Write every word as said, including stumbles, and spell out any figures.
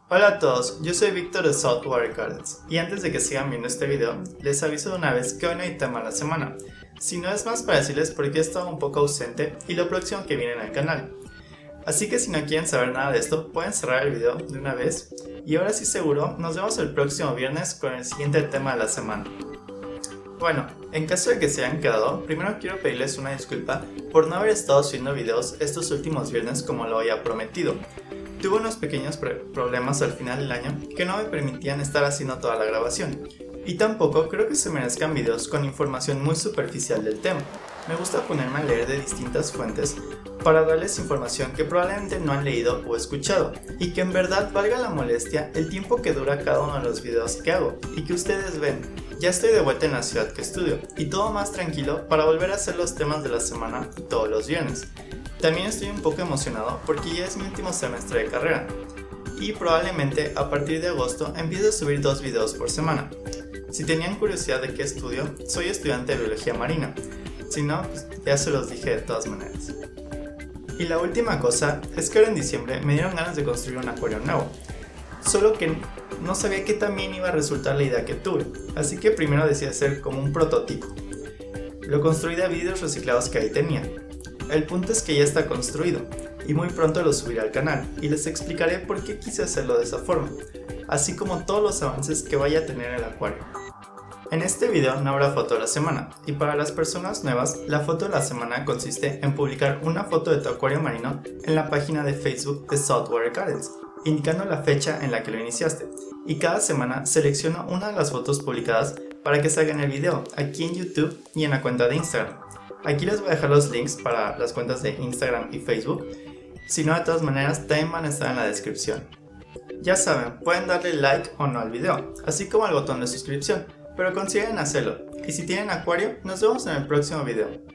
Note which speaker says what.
Speaker 1: Hola a todos, yo soy Víctor de Saltwater Gardens y antes de que sigan viendo este video, les aviso de una vez que hoy no hay tema a la semana, si no es más para decirles porque he estado un poco ausente y lo próximo que viene en el canal. Así que si no quieren saber nada de esto, pueden cerrar el video de una vez y ahora sí seguro, nos vemos el próximo viernes con el siguiente tema de la semana. Bueno, en caso de que se hayan quedado, primero quiero pedirles una disculpa por no haber estado subiendo videos estos últimos viernes como lo había prometido. Tuve unos pequeños problemas al final del año que no me permitían estar haciendo toda la grabación. Y tampoco creo que se merezcan videos con información muy superficial del tema. Me gusta ponerme a leer de distintas fuentes para darles información que probablemente no han leído o escuchado y que en verdad valga la molestia el tiempo que dura cada uno de los videos que hago y que ustedes ven. Ya estoy de vuelta en la ciudad que estudio y todo más tranquilo para volver a hacer los temas de la semana todos los viernes. También estoy un poco emocionado porque ya es mi último semestre de carrera y probablemente a partir de agosto empiece a subir dos videos por semana. Si tenían curiosidad de qué estudio, soy estudiante de biología marina, si no, pues ya se los dije de todas maneras. Y la última cosa es que ahora en diciembre me dieron ganas de construir un acuario nuevo, solo que no sabía qué tan bien iba a resultar la idea que tuve, así que primero decidí hacer como un prototipo. Lo construí de vidrios reciclados que ahí tenía. El punto es que ya está construido y muy pronto lo subiré al canal y les explicaré por qué quise hacerlo de esa forma, así como todos los avances que vaya a tener el acuario. En este video no habrá foto de la semana y para las personas nuevas la foto de la semana consiste en publicar una foto de tu acuario marino en la página de Facebook de Saltwater Gardens, indicando la fecha en la que lo iniciaste y cada semana selecciono una de las fotos publicadas para que salga en el video aquí en YouTube y en la cuenta de Instagram. Aquí les voy a dejar los links para las cuentas de Instagram y Facebook, si no de todas maneras también van a estar en la descripción. Ya saben, pueden darle like o no al video, así como al botón de suscripción, pero consideren hacerlo, y si tienen acuario, nos vemos en el próximo video.